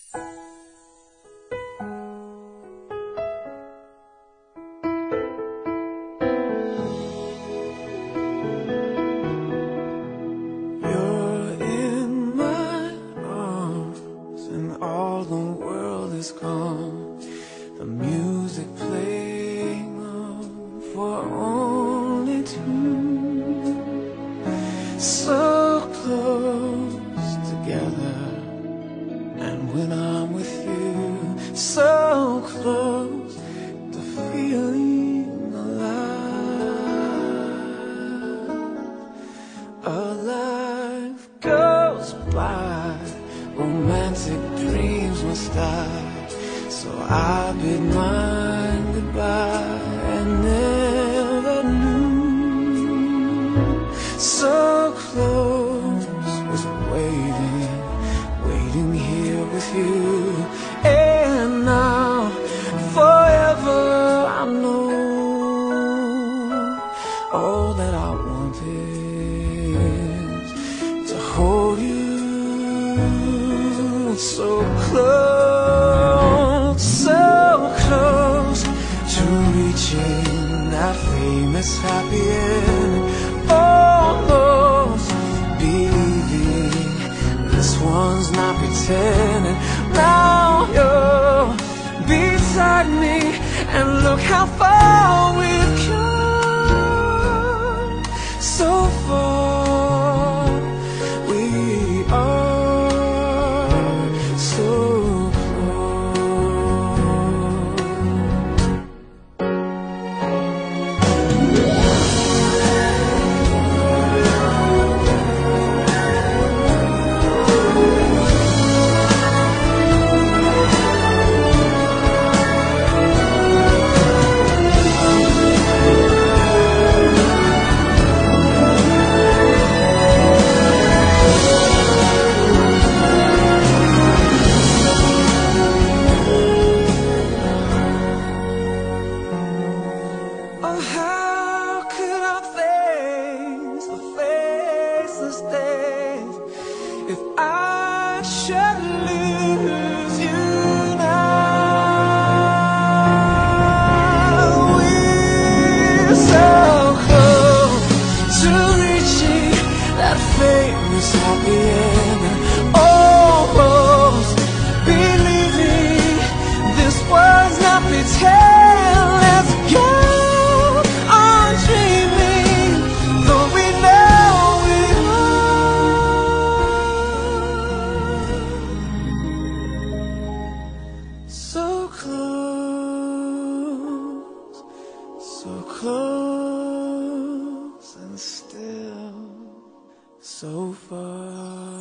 You're in my arms and all the world is calm. The music playing on for only two. So close together, and when I'm with you, so close to feeling alive. A life goes by, romantic dreams must die. So I bid mine goodbye and never knew. So close, was waiting here with you. And now, forever I know all that I want is to hold you so close, so close to reaching that famous happy end. Almost believing this one's not pretending. Now you're beside me, and look how far we've come. So far we are so if I should lose you now. We're so close to reaching that famous happy end. Almost believing this was not pretend. Let's go on dreaming, though we know we so close and still so far.